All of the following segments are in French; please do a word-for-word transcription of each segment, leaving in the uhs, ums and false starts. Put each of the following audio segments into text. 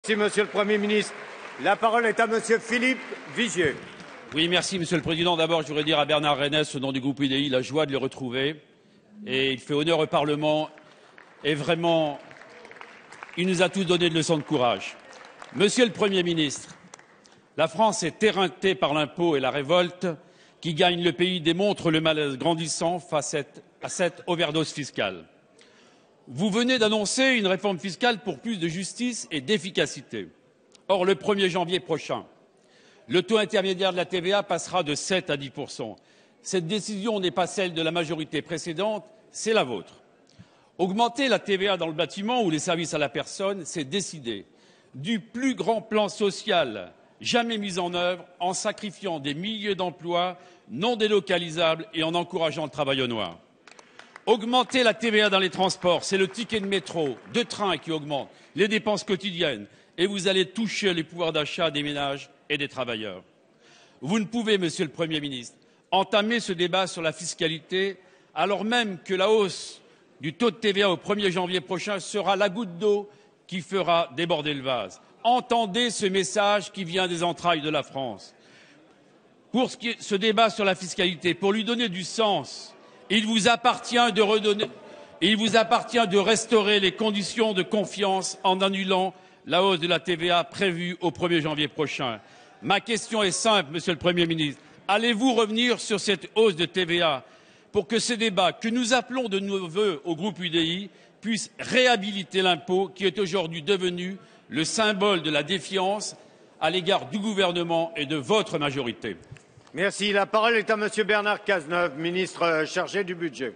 Merci, Monsieur le Premier ministre. La parole est à Monsieur Philippe Vigier. Oui, merci, Monsieur le Président. D'abord, je voudrais dire à Bernard Renès, au nom du groupe U D I, la joie de le retrouver. Et il fait honneur au Parlement. Et vraiment, il nous a tous donné de leçons de courage. Monsieur le Premier ministre, la France est éreintée par l'impôt et la révolte qui gagne le pays démontre le malaise grandissant face à cette overdose fiscale. Vous venez d'annoncer une réforme fiscale pour plus de justice et d'efficacité. Or, le premier janvier prochain, le taux intermédiaire de la T V A passera de sept à dix pour cent. Cette décision n'est pas celle de la majorité précédente, c'est la vôtre. Augmenter la T V A dans le bâtiment ou les services à la personne, c'est décider du plus grand plan social jamais mis en œuvre en sacrifiant des milliers d'emplois non délocalisables et en encourageant le travail au noir. Augmenter la T V A dans les transports, c'est le ticket de métro, de train qui augmente, les dépenses quotidiennes, et vous allez toucher les pouvoirs d'achat des ménages et des travailleurs. Vous ne pouvez, Monsieur le Premier ministre, entamer ce débat sur la fiscalité alors même que la hausse du taux de T V A au premier janvier prochain sera la goutte d'eau qui fera déborder le vase. Entendez ce message qui vient des entrailles de la France. Pour ce, qui est, ce débat sur la fiscalité, pour lui donner du sens, il vous appartient de redonner, il vous appartient de restaurer les conditions de confiance en annulant la hausse de la T V A prévue au premier janvier prochain. Ma question est simple, Monsieur le Premier ministre. Allez-vous revenir sur cette hausse de T V A pour que ces débats que nous appelons de nos vœux au groupe U D I puissent réhabiliter l'impôt qui est aujourd'hui devenu le symbole de la défiance à l'égard du gouvernement et de votre majorité? Merci. La parole est à Monsieur Bernard Cazeneuve, ministre chargé du budget.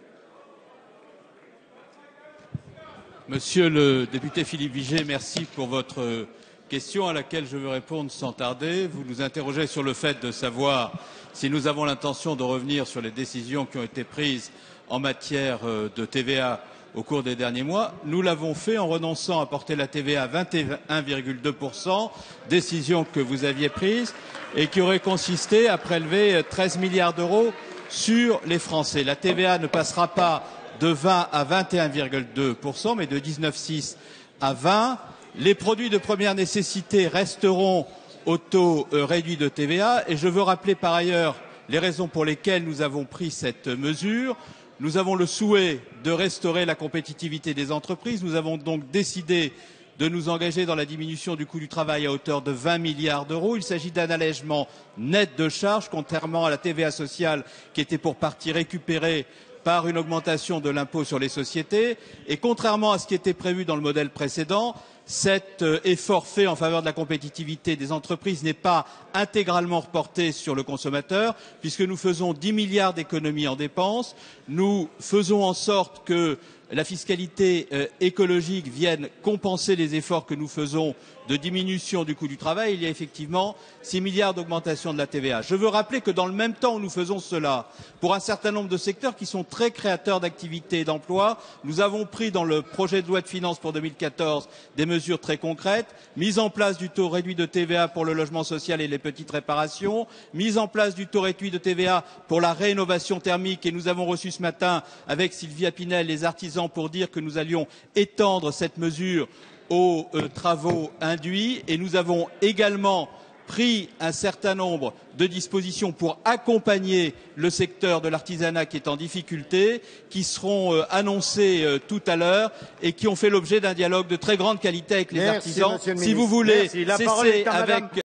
Monsieur le député Philippe Vigier, merci pour votre question à laquelle je veux répondre sans tarder. Vous nous interrogez sur le fait de savoir si nous avons l'intention de revenir sur les décisions qui ont été prises en matière de T V A au cours des derniers mois. Nous l'avons fait en renonçant à porter la T V A à vingt et un virgule deux pour cent, décision que vous aviez prise et qui aurait consisté à prélever treize milliards d'euros sur les Français. La T V A ne passera pas de vingt à vingt et un virgule deux pour cent, mais de dix-neuf virgule six à vingt. Les produits de première nécessité resteront au taux euh, réduit de T V A et je veux rappeler par ailleurs les raisons pour lesquelles nous avons pris cette mesure. Nous avons le souhait de restaurer la compétitivité des entreprises. Nous avons donc décidé de nous engager dans la diminution du coût du travail à hauteur de vingt milliards d'euros. Il s'agit d'un allègement net de charges, contrairement à la T V A sociale qui était pour partie récupérée par une augmentation de l'impôt sur les sociétés. Et contrairement à ce qui était prévu dans le modèle précédent, cet effort fait en faveur de la compétitivité des entreprises n'est pas intégralement reporté sur le consommateur, puisque nous faisons dix milliards d'économies en dépenses. Nous faisons en sorte que la fiscalité euh, écologique vienne compenser les efforts que nous faisons de diminution du coût du travail. Il y a effectivement six milliards d'augmentation de la T V A. Je veux rappeler que dans le même temps où nous faisons cela, pour un certain nombre de secteurs qui sont très créateurs d'activités et d'emplois, nous avons pris dans le projet de loi de finances pour deux mille quatorze des mesures très concrètes, mise en place du taux réduit de T V A pour le logement social et les petites réparations, mise en place du taux réduit de T V A pour la rénovation thermique, et nous avons reçu ce matin avec Sylvia Pinel les artisans pour dire que nous allions étendre cette mesure aux euh, travaux induits, et nous avons également pris un certain nombre de dispositions pour accompagner le secteur de l'artisanat qui est en difficulté, qui seront euh, annoncées euh, tout à l'heure et qui ont fait l'objet d'un dialogue de très grande qualité avec les Merci, artisans. Monsieur le Si vous ministre. voulez Merci. La parole cesser est à avec Madame